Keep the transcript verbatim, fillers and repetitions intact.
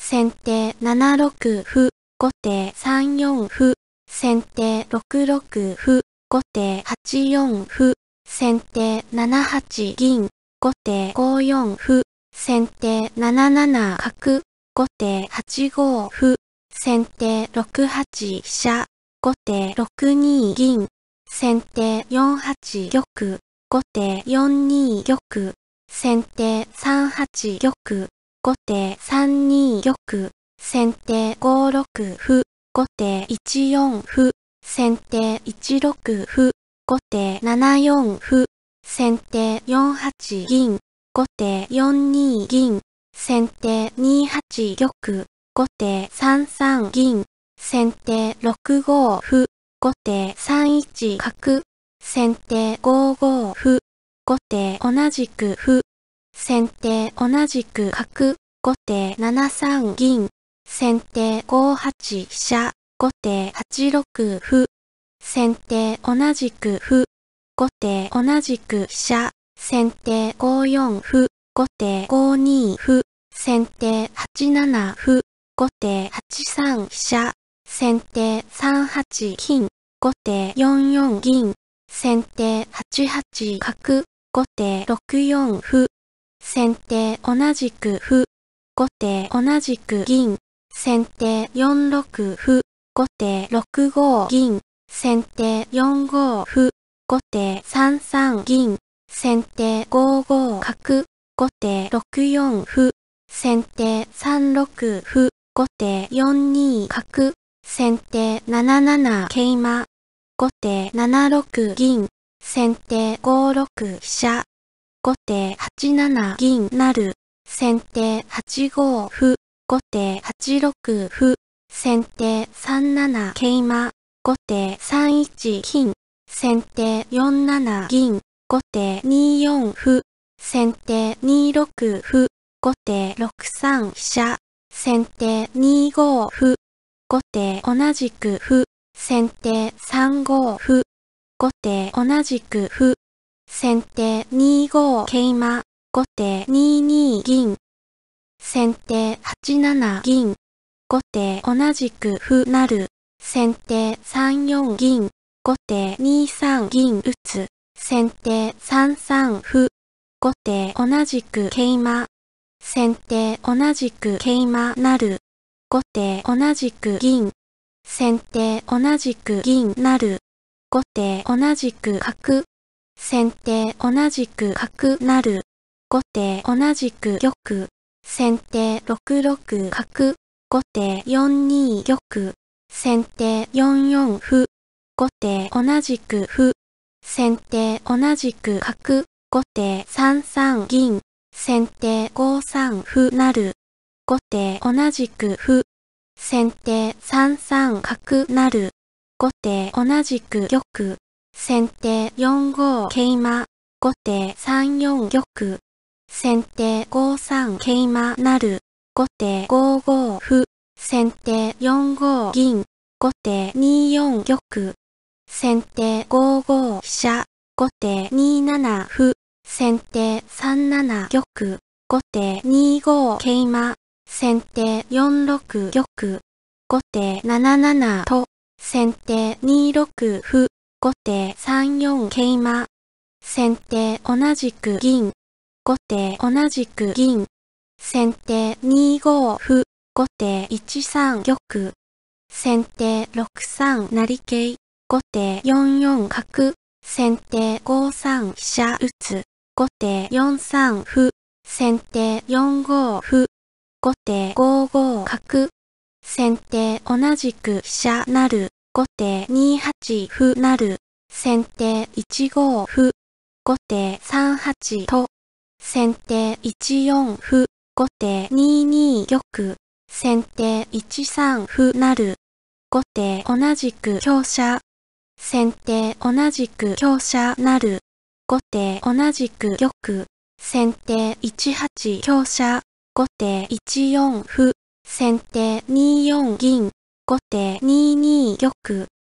先手ななろく歩、後手さんよん歩、先手ろくろく歩、後手はちよん歩、先手ななはち銀、後手ごよん歩、先手なななな角、後手はちご歩、先手ろくはち飛車、後手ろくに銀、先手よんはち玉、後手よんに玉、先手さんはち玉、後手さんに玉、先手ごろく歩、後手いちよん歩、先手いちろく歩、後手ななよん歩、先手よんはち銀、後手よんに銀、先手にはち玉、後手さんさん銀、先手ろくご歩、後手さんいち角、先手ごご歩、後手同じく歩、先手同じく角、後手ななさん銀、先手ごはち飛車、後手はちろく歩、先手同じく歩、後手同じく飛車、先手ごよん歩、後手ごに歩、先手はちなな歩、後手はちさん飛車、先手さんはち金、後手よんよん銀、先手はちはち角、後手ろくよん歩、先手同じく歩、後手同じく銀、先手よんろく歩、後手ろくご銀、先手よんご歩、後手さんさん銀、先手ごご角、後手ろくよん歩、先手さんろく歩、後手よんに角、先手なななな桂馬、後手ななろく銀、先手ごろく飛車、後手はちなな銀成、先手はちご歩、後手はちろく歩、先手さんなな桂馬、後手さんいち金、先手よんなな銀、後手によん歩、先手にろく歩、後手ろくさん飛車、先手にご歩、後手同じく歩、先手さんご歩、後手同じく歩、先手にご桂馬、後手にに銀、先手はちなな銀、後手同じく歩成、先手さんよん銀、後手にさん銀打つ、先手さんさん歩、後手同じく桂馬、先手同じく桂馬成、後手同じく銀、先手同じく銀成、後手同じく角、先手同じく角成、後手同じく玉、先手ろくろく角、後手よんに玉、先手よんよん歩、後手同じく歩、先手同じく角、後手さんさん銀、先手ごさん歩成、後手同じく歩、先手さんさん角成、後手同じく玉、先手よんご桂馬、後手さんよん玉、先手ごさん桂馬成、後手ごご歩、先手よんご銀、後手によん玉、先手ごご飛車、後手になな歩、先手さんなな玉、後手にご桂馬、先手よんろく玉、後手ななななと、先手にろく歩、後手さんよん桂馬、先手同じく銀、後手同じく銀、先手にご歩、後手いちさん玉、先手ろくさん成桂、後手よんよん角、先手ごさん飛車打つ、後手よんさん歩、先手よんご歩、後手ごご角、先手同じく飛車成、後手にはち歩成、先手いちご歩、後手さんはちと、先手いちよん歩、後手にに玉、先手いちさん歩成、後手同じく香車、先手同じく香車成、後手同じく玉、先手いちはち香車、後手いちよん歩、先手によん銀、後手にに玉、